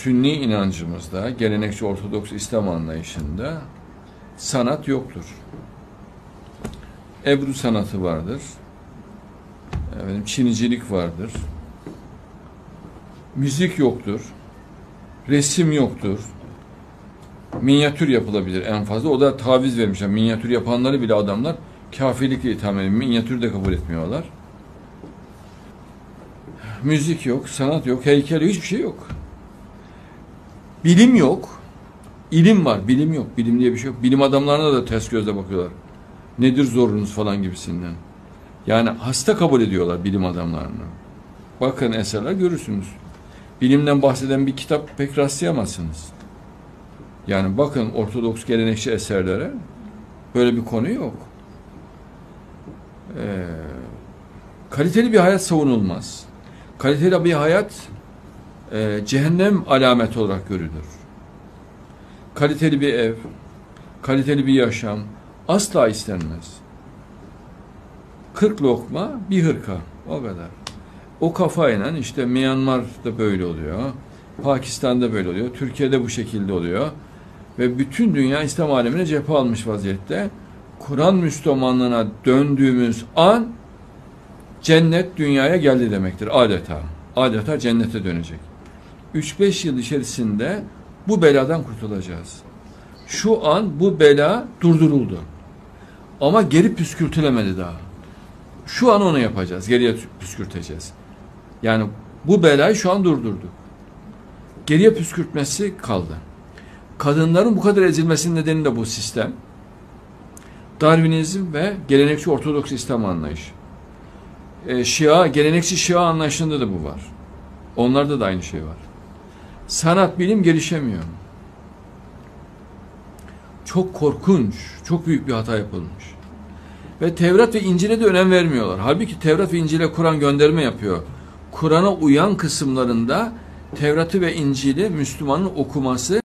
Sünni inancımızda, gelenekçi Ortodoks İslam anlayışında sanat yoktur. Ebru sanatı vardır. Çinicilik vardır. Müzik yoktur. Resim yoktur. Minyatür yapılabilir en fazla. O da taviz vermişler. Minyatür yapanları bile adamlar kafirlikle itham ediyor. Minyatür de kabul etmiyorlar. Müzik yok, sanat yok, heykel yok, hiçbir şey yok. Bilim yok. İlim var, bilim yok. Bilim diye bir şey yok. Bilim adamlarına da ters gözle bakıyorlar. Nedir zorunuz falan gibisinden. Yani hasta kabul ediyorlar bilim adamlarını. Bakın eserler görürsünüz. Bilimden bahseden bir kitap pek rastlayamazsınız. Yani bakın Ortodoks gelenekçi eserlere böyle bir konu yok. Kaliteli bir hayat savunulmaz. Kaliteli bir hayat cehennem alameti olarak görülür. Kaliteli bir ev, kaliteli bir yaşam asla istenmez. 40 lokma bir hırka, o kadar. O kafayla işte Myanmar'da böyle oluyor, Pakistan'da böyle oluyor, Türkiye'de bu şekilde oluyor ve bütün dünya İslam alemine cephe almış vaziyette. Kur'an Müslümanlığına döndüğümüz an cennet dünyaya geldi demektir adeta. Adeta cennete dönecek. 3-5 yıl içerisinde bu beladan kurtulacağız. Şu an bu bela durduruldu. Ama geri püskürtülemedi daha. Şu an onu yapacağız. Geriye püskürteceğiz. Yani bu belayı şu an durdurduk. Geriye püskürtmesi kaldı. Kadınların bu kadar ezilmesinin nedeni de bu sistem. Darwinizm ve gelenekçi Ortodoks İslam anlayışı. Gelenekçi Şia anlayışında da bu var. Onlarda da aynı şey var. Sanat, bilim gelişemiyor. Çok korkunç, çok büyük bir hata yapılmış. Ve Tevrat ve İncil'e de önem vermiyorlar. Halbuki Tevrat ve İncil'e Kur'an gönderme yapıyor. Kur'an'a uyan kısımlarında Tevrat'ı ve İncil'i Müslümanın okuması